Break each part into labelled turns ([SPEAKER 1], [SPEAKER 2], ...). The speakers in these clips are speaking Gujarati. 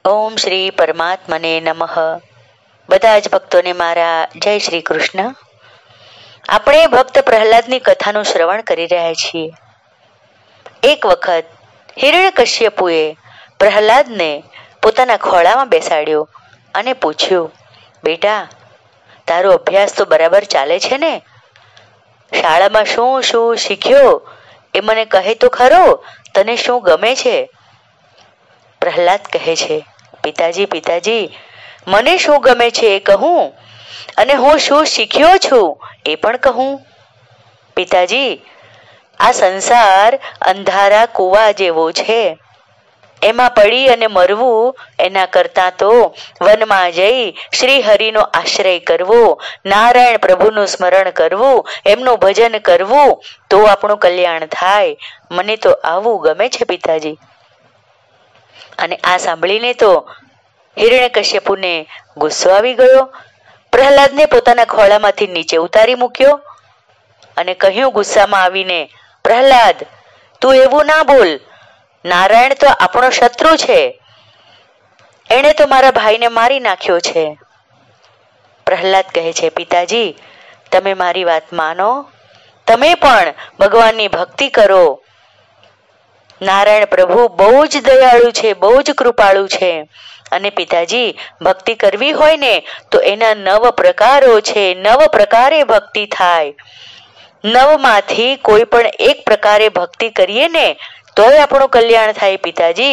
[SPEAKER 1] ઓમ શ્રી પરમાત્મને નમઃ. બધા જ ભક્તોને મારા જય શ્રી કૃષ્ણ. આપણે ભક્ત પ્રહલાદની કથાનું શ્રવણ કરી રહ્યા છીએ. એક વખત હિરણ્યકશ્યપુએ પ્રહલાદને પોતાના ખોળામાં બેસાડ્યો અને પૂછ્યું, બેટા, તારો અભ્યાસ તો બરાબર ચાલે છે ને? શાળામાં શું શું શીખ્યો એ મને કહે તો ખરો. તને શું ગમે છે? પ્રહલાદ કહે છે, પિતાજી, મને શું ગમે છે એ કહું, અને હું શું શીખ્યો છું એ પણ કહું. પિતાજી, આ સંસાર અંધારા કુવા જેવો છે. એમાં પડી અને મરવું એના કરતાં તો વનમાં જઈ શ્રી હરિનો આશ્રય કરવો, નારાયણ પ્રભુનું સ્મરણ કરવું, એમનું ભજન કરવું, તો આપણું કલ્યાણ થાય. મને તો આવું ગમે છે પિતાજી. અને આ સાંભળીને તો હિરણ્યકશ્યપુને ગુસ્સો આવી ગયો. પ્રહલાદને પોતાના ખોળામાંથી નીચે ઉતારી મૂક્યો અને કહ્યું ગુસ્સામાં આવીને, પ્રહલાદ, તું એવું ના બોલ. નારાયણ તો આપણો શત્રુ છે. એણે તો મારા ભાઈને મારી નાખ્યો છે. પ્રહલાદ કહે છે, પિતાજી, તમે મારી વાત માનો. તમે પણ ભગવાનની ભક્તિ કરો. નારાયણ પ્રભુ બહુ જ દયાળુ છે, બહુ જ કૃપાળુ છે. અને પિતાજી, ભક્તિ કરવી હોય ને તો એના 9 પ્રકારો છે. 9 પ્રકારે ભક્તિ થાય. 9માંથી કોઈ પણ એક પ્રકારે ભક્તિ કરીએ ને તોય આપણું કલ્યાણ થાય પિતાજી.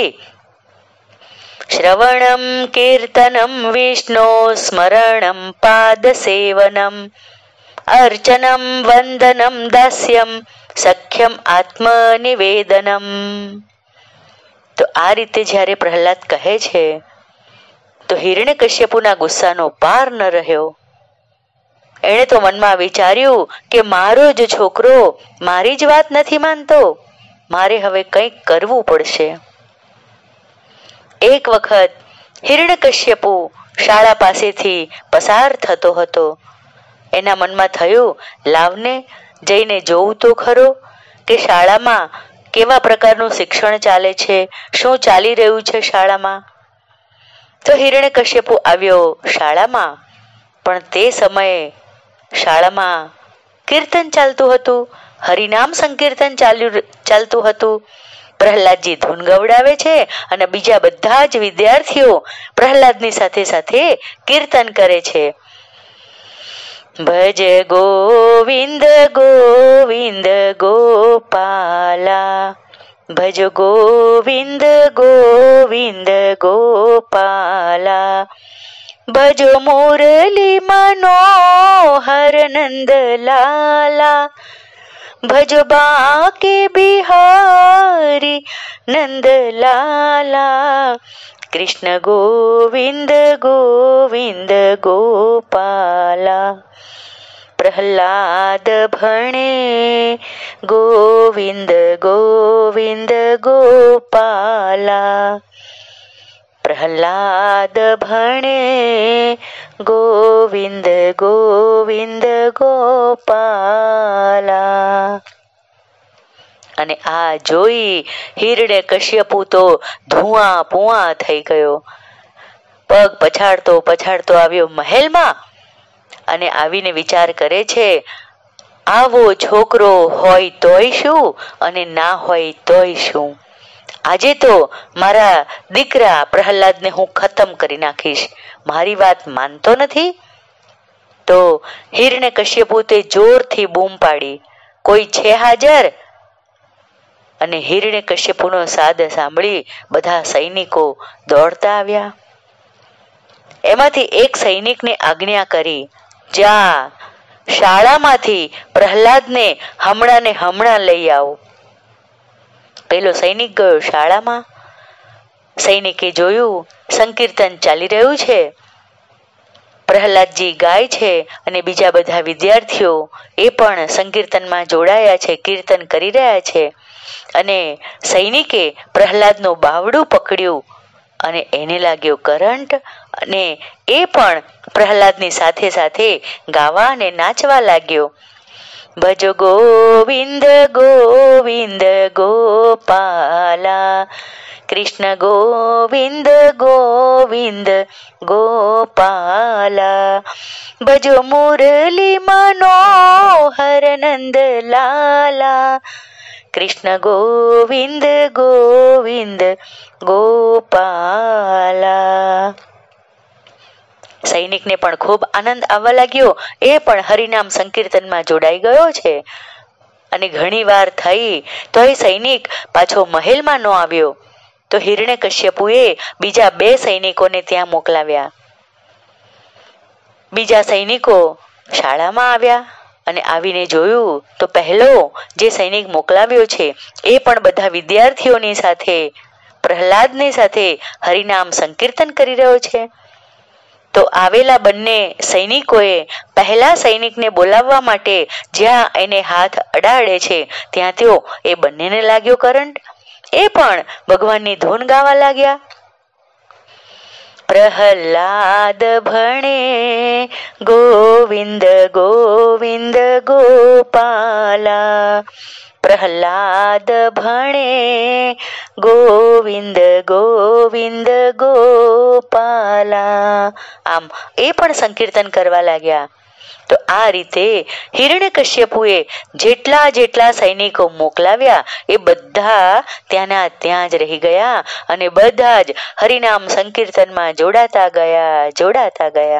[SPEAKER 1] શ્રવણમ કીર્તનમ વિષ્ણુ સ્મરણમ પાદ સેવનમ અર્ચનમ વંદનમ દાસ્યમ સખ્યમ આત્મનિવેદનમ. તો આ રીતે જ્યારે પ્રહલાદ કહે છે તો હિરણ્યકશ્યપુના ગુસ્સાનો પાર ન રહ્યો. એણે તો મનમાં વિચાર્યું કે મારો જ છોકરો મારી જ વાત નથી માનતો, મારે હવે કંઈક કરવું પડશે. એક વખત હિરણ્યકશ્યપુ શાળા પાસેથી પસાર થતો હતો. એના મનમાં થયું, લાવને જઈને જોઉં તો ખરો કે શાળામાં કેવા પ્રકારનું શિક્ષણ ચાલે છે, શું ચાલી રહ્યું છે શાળામાં. તો હિરણ્યકશ્યપુ આવ્યો શાળામાં, પણ તે સમયે શાળામાં કીર્તન ચાલતું હતું, હરિનામ સંકીર્તન ચાલતું હતું. પ્રહલાદજી ધૂન ગવડાવે છે અને બીજા બધા જ વિદ્યાર્થીઓ પ્રહલાદની સાથે સાથે કીર્તન કરે છે. ભજ ગોવિંદ ગોવિંદ ગોપાલા, ભજ ગોવિંદ ગોવિંદ ગોપાલા, ભજો મુરલી મનોહર નંદલાલા, ભજો બાકે બિહારી નંદલાલા, કૃષ્ણ ગોવિંદ ગોવિંદ ગોપાલા. પ્રહલાદ ભણે ગોવિંદ ગોવિંદ ગોપાલા, પ્રહલાદ ભણે ગોવિંદ ગોવિંદ ગોપાલા. અને આ જોઈ હિરણ્યકશ્યપુ તો ધુઆ પુઆ થઈ ગયો. પગ પછાડતો આવ્યો મહેલમાં અને આવીને વિચાર કરે છે, આવો છોકરો હોય તોય શું અને ના હોય તોય શું. આજે તો મારા દીકરા પ્રહલાદને હું ખતમ કરી નાખીશ. મારી વાત માનતો નથી. તો હિરણ્યકશ્યપુ તે જોરથી બૂમ પાડી, કોઈ છે હાજર? અને હિરણ્યકશ્યપુનો સાદ સાંભળી બધા સૈનિકો દોડતા આવ્યા. એમાંથી એક સૈનિકને આજ્ઞા કરી, જા શાળામાંથી પ્રહલાદને હમણાં લઈ આવો. પેલો સૈનિક ગયો શાળામાં. સૈનિકે જોયું સંકીર્તન ચાલી રહ્યું છે, પ્રહલાદજી ગાય છે અને બીજા બધા વિદ્યાર્થીઓ એ પણ સંકીર્તનમાં જોડાયા છે, કીર્તન કરી રહ્યા છે. અને સૈનિકે પ્રહલાદનું બાવડું પકડ્યું અને એને લાગ્યો કરંટ, અને એ પણ પ્રહલાદની સાથે સાથે ગાવા અને નાચવા લાગ્યો. ભજો ગોવિંદ ગોવિંદ ગોપાલા, કૃષ્ણ ગોવિંદ ગોવિંદ ગોપાલા, ભજો મુરલી મનોહર નંદ લાલા, કૃષ્ણ ગોવિંદ ગોવિંદ ગોપાલા. સૈનિકને પણ ખૂબ આનંદ આવવા લાગ્યો. એ પણ હરિનામ સંકીર્તનમાં જોડાઈ ગયો છે. અને ઘણી વાર થઈ તો એ સૈનિક પાછો મહેલમાં ન આવ્યો. તો હિરણ્યકશ્યપુએ બીજા 2 સૈનિકોને ત્યાં મોકલાવ્યા. બીજા સૈનિકો શાળામાં આવ્યા અને આવીને જોયું તો પહેલો જે સૈનિક મોકલાવ્યો છે એ પણ બધા વિદ્યાર્થીઓની સાથે પ્રહલાદની સાથે હરિનામ સંકીર્તન કરી રહ્યો છે. તો આવેલા બંને સૈનિકોએ પહેલા સૈનિકને બોલાવવા માટે જ્યાં એને હાથ અડાડે છે ત્યાં તેઓ એ બંનેને લાગ્યો કરંટ. એ પણ ભગવાનની ધૂન ગાવા લાગ્યા. પ્રહલાદ ભણે ગોવિંદ ગોવિંદ ગોપાલા, પ્રહલાદ ભણે ગોવિંદ ગોવિંદ ગોપાલા. આમ એ પણ સંકીર્તન કરવા લાગ્યા. તો આ રીતે હિરણ્યકશ્યપુએ જેટલા જેટલા સૈનિકો મોકલાવ્યા એ બધા ત્યાંના ત્યાં જ રહી ગયા અને બધા જ હરિનામ સંકીર્તનમાં જોડાતા ગયા.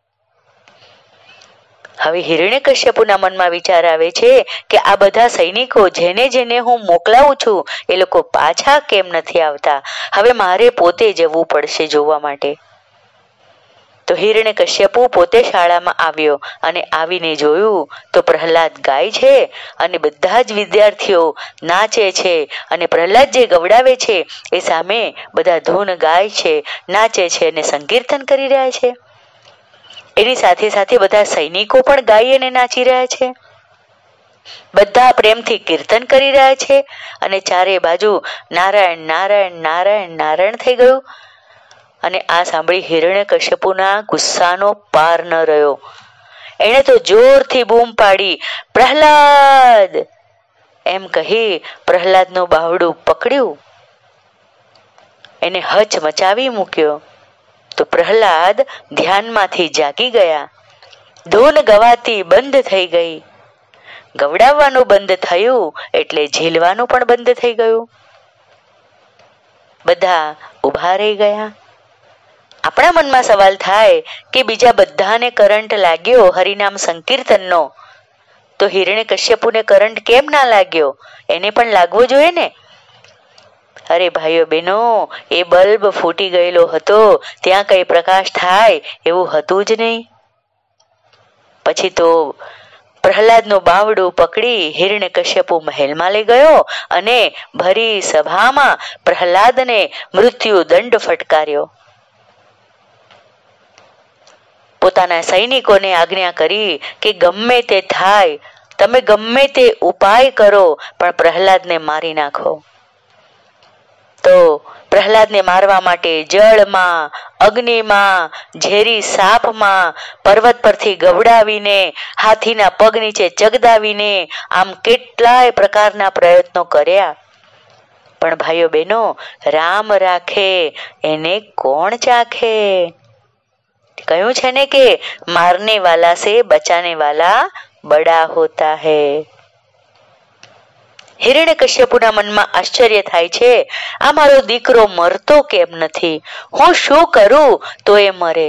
[SPEAKER 1] હવે હિરણ્યકશ્યપુના મનમાં વિચાર આવે છે કે આ બધા સૈનિકો જેને જેને હું મોકલાવું છું એ લોકો પાછા કેમ નથી આવતા. હવે મારે પોતે જવું પડશે જોવા માટે. તો હિરણ્યકશ્યપુ પોતે શાળામાં આવ્યો અને આવીને જોયું તો પ્રહલાદ ગાય છે અને બધા જ વિદ્યાર્થીઓ નાચે છે અને પ્રહલાદ જે ગવડાવે છે એ સામે બધા ધૂન ગાય છે, નાચે છે અને સંકીર્તન કરી રહ્યા છે. એની સાથે સાથે બધા સૈનિકો પણ ગાઈ અને નાચી રહ્યા છે. બધા પ્રેમથી કીર્તન કરી રહ્યા છે અને ચારે બાજુ નારાયણ નારાયણ નારાયણ નારાયણ થઈ ગયું. અને આ સાંભળી હિરણ્યકશ્યપુના ગુસ્સાનો પાર ન રહ્યો. એણે તો જોરથી બૂમ પાડી, પ્રહલાદ એમ કહી પ્રહલાદનું બાવડું પકડ્યું, એને હચ મચાવી મૂક્યો. તો પ્રહલાદ ધ્યાનમાંથી જાગી ગયા. ધૂન ગવાતી બંધ થઈ ગઈ. ગવડાવવાનું બંધ થયું એટલે ઝીલવાનું પણ બંધ થઈ ગયું. બધા ઊભા રહી ગયા. આપણા મનમાં સવાલ થાય કે બીજા બધાને કરંટ લાગ્યો હરિનામ સંકીર્તનનો, તો હિરણ્યકશ્યપુને કરંટ કેમ ના લાગ્યો? એને પણ લાગવો જોઈએ ને. અરે ભાઈઓ બહેનો, એ બલ્બ ફૂટી ગયેલો હતો, ત્યાં કઈ પ્રકાશ થાય એવું હતું જ નહીં. પછી તો પ્રહલાદનું બાવડું પકડી હિરણ્યકશ્યપુ મહેલમાં લઈ ગયો અને ભરી સભામાં પ્રહલાદને મૃત્યુ દંડ ફટકાર્યો. પોતાના સૈનિકોને આજ્ઞા કરી કે ગમે તે થાય, તમે ગમે તે ઉપાય કરો પણ પ્રહલાદને મારી નાખો. તો પ્રહલાદને મારવા માટે જળમાં, અગ્નિમાં, ઝેરી સાપમાં, પર્વત પરથી ગવડાવીને, હાથીના પગ નીચે ચગદાવીને આમ કેટલાય પ્રકારના પ્રયત્નો કર્યા. પણ ભાઈઓ બહેનો, રામ રાખે એને કોણ ચાખે? કહ્યું છે ને કે મારને વાલા સે બચાને વાલા બડા હોતા હૈ. હિરણ્યકશ્યપુના મનમાં આશ્ચર્ય થાય છે, આ મારો દીકરો મરતો કેમ નથી? હું શું કરું તો એ મરે?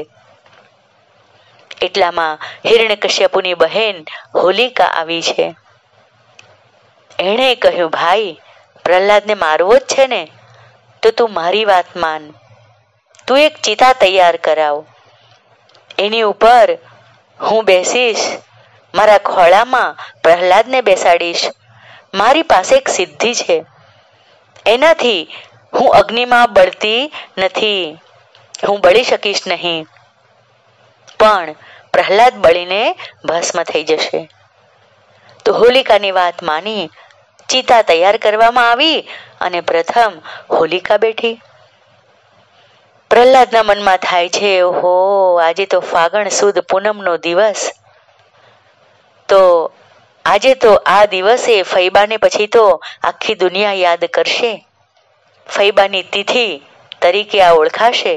[SPEAKER 1] એટલામાં હિરણ્યકશ્યપુની બહેન હોલિકા આવી છે. એણે કહ્યું, ભાઈ પ્રહલાદને મારવો જ છે ને, તો તું મારી વાત માન. તું એક ચિતા તૈયાર કરાવ, એની ઉપર હું બેસીશ, મારા ખોળામાં પ્રહલાદને બેસાડીશ. મારી પાસે એક સિદ્ધિ છે, એનાથી હું અગ્નિમાં બળતી નથી, હું બળી શકીશ નહીં, પણ પ્રહલાદ બળીને ભસ્મ થઈ જશે. તો હોલિકાની વાત માની ચિતા તૈયાર કરવામાં આવી અને પ્રથમ હોલિકા બેઠી. પ્રહલાદના મનમાં થાય છે, ઓહો, આજે તો ફાગણ સુદ પૂનમનો દિવસ, તો આજે તો આ દિવસે ફૈબાને પછી તો આખી દુનિયા યાદ કરશે. ફૈબાની તિથિ તરીકે આ ઓળખાશે.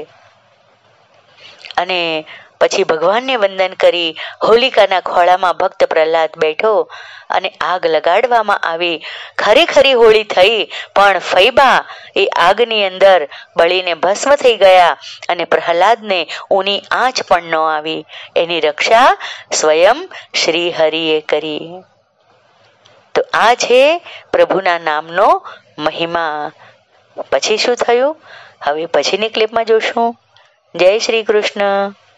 [SPEAKER 1] અને પછી ભગવાનને વંદન કરી હોલિકાના ખોળામાં ભક્ત પ્રહલાદ બેઠો અને આગ લગાડવામાં આવી. ખરેખરી હોળી થઈ, પણ ફૈબા એ આગની અંદર બળીને ભસ્મ થઈ ગયા અને પ્રહલાદને ઊની આંચ પણ ન આવી. એની રક્ષા સ્વયં શ્રી હરિએ કરી. તો આ છે પ્રભુના નામનો મહિમા. પછી શું થયું હવે પછીની ક્લિપમાં જોશું. જય શ્રી કૃષ્ણ.